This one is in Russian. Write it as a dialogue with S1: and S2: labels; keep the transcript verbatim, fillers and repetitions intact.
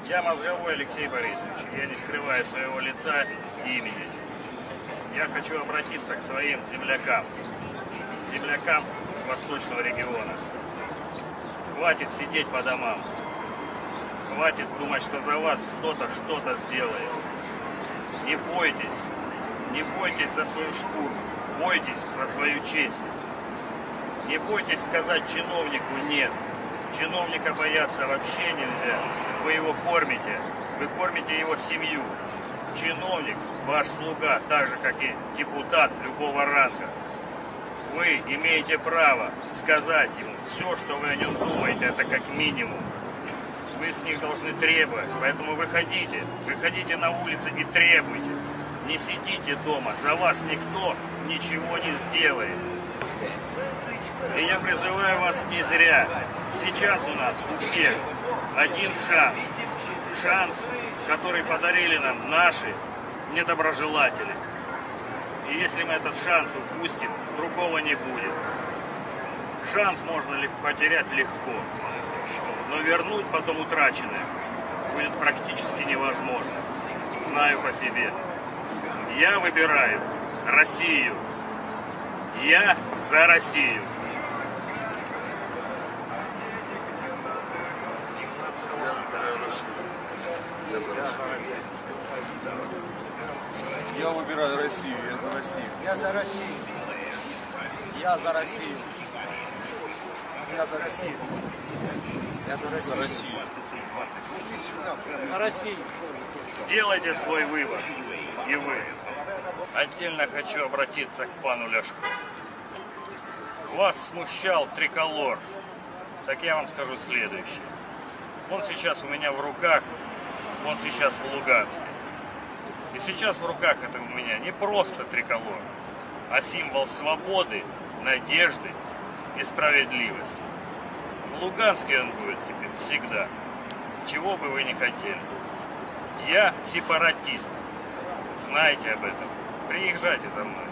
S1: Я Мозговой Алексей Борисович, я не скрываю своего лица и имени. Я хочу обратиться к своим землякам, землякам с восточного региона. Хватит сидеть по домам, хватит думать, что за вас кто-то что-то сделает. Не бойтесь, не бойтесь за свою шкуру, бойтесь за свою честь. Не бойтесь сказать чиновнику «нет». Чиновника бояться вообще нельзя. Вы его кормите, вы кормите его семью. Чиновник – ваш слуга, так же, как и депутат любого ранга. Вы имеете право сказать ему все, что вы о нем думаете, это как минимум. Вы с них должны требовать, поэтому выходите, выходите на улицы и требуйте. Не сидите дома, за вас никто ничего не сделает. И я призываю вас не зря. Сейчас у нас у всех один шанс. Шанс, который подарили нам наши недоброжелатели. И если мы этот шанс упустим, другого не будет. Шанс можно ли потерять легко, но вернуть потом утраченное будет практически невозможно. Знаю по себе. Я выбираю Россию. Я за Россию.
S2: Я выбираю Россию, я за Россию.
S3: Я за Россию.
S4: Я за Россию. Я за Россию.
S3: Я за Россию.
S2: За Россию.
S4: За Россию.
S1: Сделайте свой выбор. И вы. Отдельно хочу обратиться к пану Ляшко. Вас смущал триколор. Так я вам скажу следующее. Он сейчас у меня в руках, он сейчас в Луганске. И сейчас в руках это у меня не просто триколор, а символ свободы, надежды и справедливости. В Луганске он будет теперь всегда, чего бы вы ни хотели. Я сепаратист, знаете об этом, приезжайте за мной.